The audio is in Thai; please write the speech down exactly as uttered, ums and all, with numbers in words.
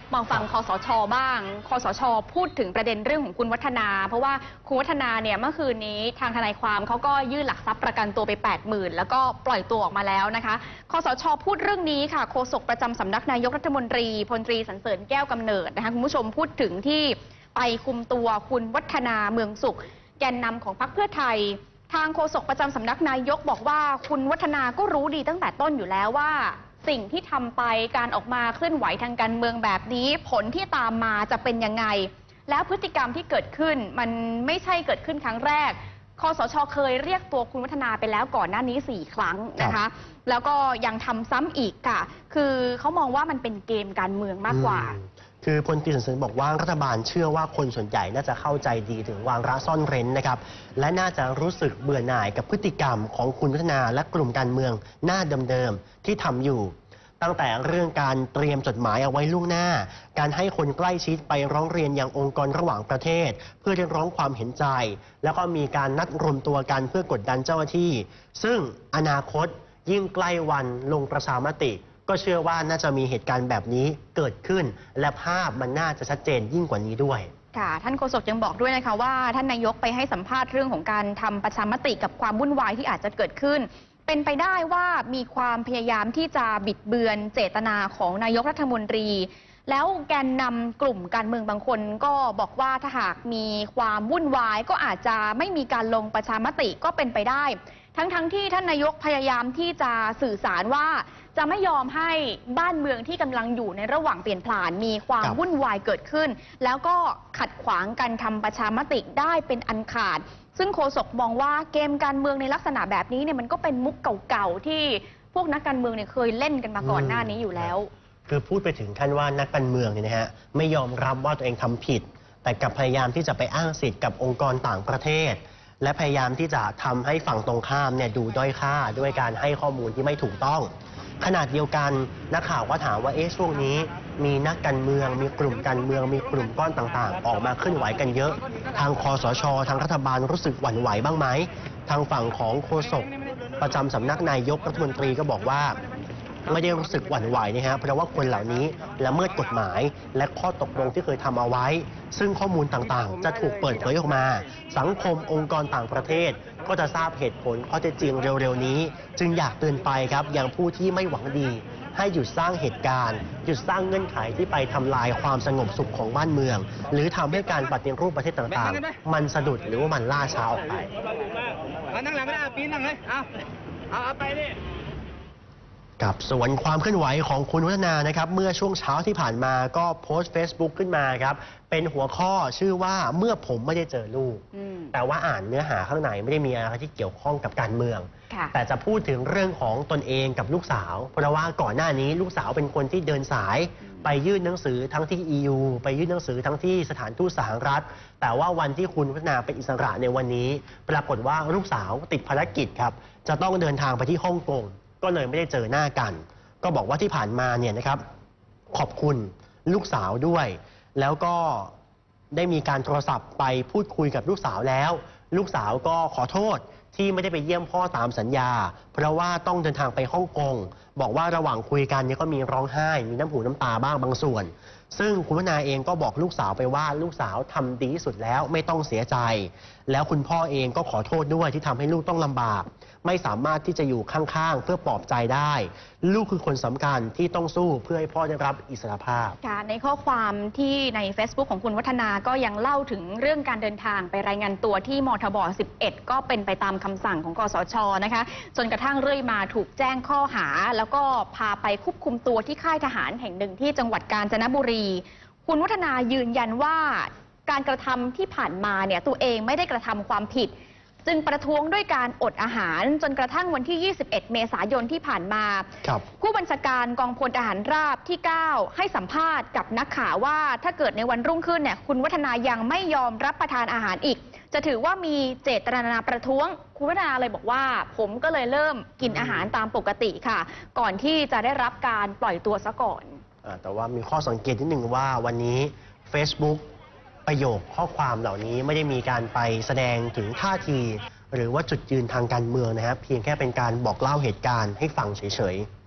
มาฟังคสช.บ้างคสช.พูดถึงประเด็นเรื่องของคุณวัฒนาเพราะว่าคุณวัฒนาเนี่ยเมื่อคืนนี้ทางทนายความเขาก็ยื่นหลักทรัพย์ประกันตัวไป แปดหมื่น แล้วก็ปล่อยตัวออกมาแล้วนะคะคสช.พูดเรื่องนี้ค่ะโฆษกประจำสำนักนายกรัฐมนตรีพลตรีสรรเสริญแก้วกำเนิดนะคะคุณผู้ชมพูดถึงที่ไปคุมตัวคุณวัฒนาเมืองสุขแกนนำของพรรคเพื่อไทยทางโฆษกประจำสำนักนายกบอกว่าคุณวัฒนาก็รู้ดีตั้งแต่ต้นอยู่แล้วว่าสิ่งที่ทำไปการออกมาเคลื่อนไหวทางการเมืองแบบนี้ผลที่ตามมาจะเป็นยังไงแล้วพฤติกรรมที่เกิดขึ้นมันไม่ใช่เกิดขึ้นครั้งแรกคสช.เคยเรียกตัวคุณวัฒนาไปแล้วก่อนหน้านี้สี่ครั้งนะคะแล้วก็ยังทำซ้ำอีกค่ะคือเขามองว่ามันเป็นเกมการเมืองมากกว่าคือพลตรีสรรเสริญบอกว่ารัฐบาลเชื่อว่าคนส่วนใหญ่น่าจะเข้าใจดีถึงวางระซ่อนเร้นนะครับและน่าจะรู้สึกเบื่อหน่ายกับพฤติกรรมของคุณวัฒนาและกลุ่มการเมืองหน้าเดิมๆที่ทำอยู่ตั้งแต่เรื่องการเตรียมจดหมายเอาไว้ล่วงหน้าการให้คนใกล้ชิดไปร้องเรียนยังองค์กรระหว่างประเทศเพื่อเรียกร้องความเห็นใจแล้วก็มีการนัดรวมตัวกันเพื่อกดดันเจ้าหน้าที่ซึ่งอนาคตยิ่งใกล้วันลงประชามติก็เชื่อว่าน่าจะมีเหตุการณ์แบบนี้เกิดขึ้นและภาพมันน่าจะชัดเจนยิ่งกว่านี้ด้วยค่ะท่านโฆษกยังบอกด้วยนะคะว่าท่านนายกไปให้สัมภาษณ์เรื่องของการทำประชามติกับความวุ่นวายที่อาจจะเกิดขึ้นเป็นไปได้ว่ามีความพยายามที่จะบิดเบือนเจตนาของนายกรัฐมนตรีแล้วแกนนำกลุ่มการเมืองบางคนก็บอกว่าถ้าหากมีความวุ่นวายก็อาจจะไม่มีการลงประชามติก็เป็นไปได้ทั้งๆ ท, ที่ท่านนายกพยายามที่จะสื่อสารว่าจะไม่ยอมให้บ้านเมืองที่กำลังอยู่ในระหว่างเปลี่ยนผ่านมีความวุ่นวายเกิดขึ้นแล้วก็ขัดขวางการทำประชามติได้เป็นอันขาดซึ่งโฆษกมองว่าเกมการเมืองในลักษณะแบบนี้เนี่ยมันก็เป็นมุกเก่าๆที่พวกนักการเมืองเนี่ยเคยเล่นกันมาก่อนหน้านี้อยู่แล้วคือพูดไปถึงขั้นว่านักการเมืองเนี่ยนะฮะไม่ยอมรับว่าตัวเองทำผิดแต่กลับพยายามที่จะไปอ้างสิทธิ์กับองค์กรต่างประเทศและพยายามที่จะทำให้ฝั่งตรงข้ามเนี่ยดูด้อยค่าด้วยการให้ข้อมูลที่ไม่ถูกต้องขนาดเดียวกันนักข่าวก็ถามว่าเอ๊ะช่วงนี้มีนักการเมืองมีกลุ่มการเมืองมีกลุ่มก้อนต่างๆออกมาเคลื่อนไหวกันเยอะทางคสช.ทางรัฐบาลรู้สึกหวั่นไหวบ้างไหมทางฝั่งของโฆษกประจำสำนักนายกรัฐมนตรีก็บอกว่าไม่ได้รู้สึกหวั่นไหวนะฮะเพราะว่าคนเหล่านี้ละเมิดกฎหมายและข้อตกลงที่เคยทำเอาไว้ซึ่งข้อมูลต่างๆจะถูกเปิดเผยออกมาสังคมองค์กรต่างประเทศก็จะทราบเหตุผลข้อเท็จจริงเร็วๆนี้จึงอยากเตือนไปครับอย่างผู้ที่ไม่หวังดีให้หยุดสร้างเหตุการณ์หยุดสร้างเงื่อนไขที่ไปทำลายความสงบสุขของบ้านเมืองหรือทำให้การปฏิรูปประเทศต่างๆมันสะดุดหรือว่ามันล่าช้าออกไปนั่งหลังไม่ได้ปีนนั่งเลยเอาเอาเอาไปดิกับส่วนความเคลื่อนไหวของคุณวัฒนานะครับเมื่อช่วงเช้าที่ผ่านมาก็โพสต์ Facebook ขึ้นมาครับเป็นหัวข้อชื่อว่าเมื่อผมไม่ได้เจอลูกแต่ว่าอ่านเนื้อหาข้างในไม่ได้มีอะไรที่เกี่ยวข้องกับการเมืองแต่จะพูดถึงเรื่องของตนเองกับลูกสาวเพราะว่าก่อนหน้านี้ลูกสาวเป็นคนที่เดินสายไปยื่นหนังสือทั้งที่ อี ยู ไปยื่นหนังสือทั้งที่สถานทูตสหรัฐแต่ว่าวันที่คุณวัฒนาเป็นอิสระในวันนี้ปรากฏว่าลูกสาวติดภารกิจครับจะต้องเดินทางไปที่ฮ่องกงก็เลยไม่ได้เจอหน้ากันก็บอกว่าที่ผ่านมาเนี่ยนะครับขอบคุณลูกสาวด้วยแล้วก็ได้มีการโทรศัพท์ไปพูดคุยกับลูกสาวแล้วลูกสาวก็ขอโทษที่ไม่ได้ไปเยี่ยมพ่อตามสัญญาเพราะว่าต้องเดินทางไปฮ่องกงบอกว่าระหว่างคุยกันเนี่ยก็มีร้องไห้มีน้ำหูน้ำตาบ้างบางส่วนซึ่งคุณวนาเองก็บอกลูกสาวไปว่าลูกสาวทำดีที่สุดแล้วไม่ต้องเสียใจแล้วคุณพ่อเองก็ขอโทษด้วยที่ทำให้ลูกต้องลำบากไม่สามารถที่จะอยู่ข้างๆเพื่อปลอบใจได้ลูกคือคนสำคัญที่ต้องสู้เพื่อให้พ่อได้รับอิสรภาพในข้อความที่ใน Facebook ของคุณวัฒนาก็ยังเล่าถึงเรื่องการเดินทางไปรายงานตัวที่มทบสิบเอ็ดก็เป็นไปตามคำสั่งของคสช.นะคะจนกระทั่งเรื่อยมาถูกแจ้งข้อหาแล้วก็พาไปควบคุมตัวที่ค่ายทหารแห่งหนึ่งที่จังหวัดกาญจนบุรีคุณวัฒนายืนยันว่าการกระทำที่ผ่านมาเนี่ยตัวเองไม่ได้กระทำความผิดจึงประท้วงด้วยการอดอาหารจนกระทั่งวันที่ ยี่สิบเอ็ด เมษายนที่ผ่านมาผู้บัญชาการกองพลทหารราบที่ เก้าให้สัมภาษณ์กับนักข่าวว่าถ้าเกิดในวันรุ่งขึ้นเนี่ยคุณวัฒนายังไม่ยอมรับประทานอาหารอีกจะถือว่ามีเจตนาประท้วงคุณวัฒนาเลยบอกว่าผมก็เลยเริ่มกินอาหารตามปกติค่ะก่อนที่จะได้รับการปล่อยตัวซะก่อนแต่ว่ามีข้อสังเกตนิดหนึ่งว่าวันนี้ Facebook ประโยคข้อความเหล่านี้ไม่ได้มีการไปแสดงถึงท่าทีหรือว่าจุดยืนทางการเมืองนะครับเพียงแค่เป็นการบอกเล่าเหตุการณ์ให้ฟังเฉยๆ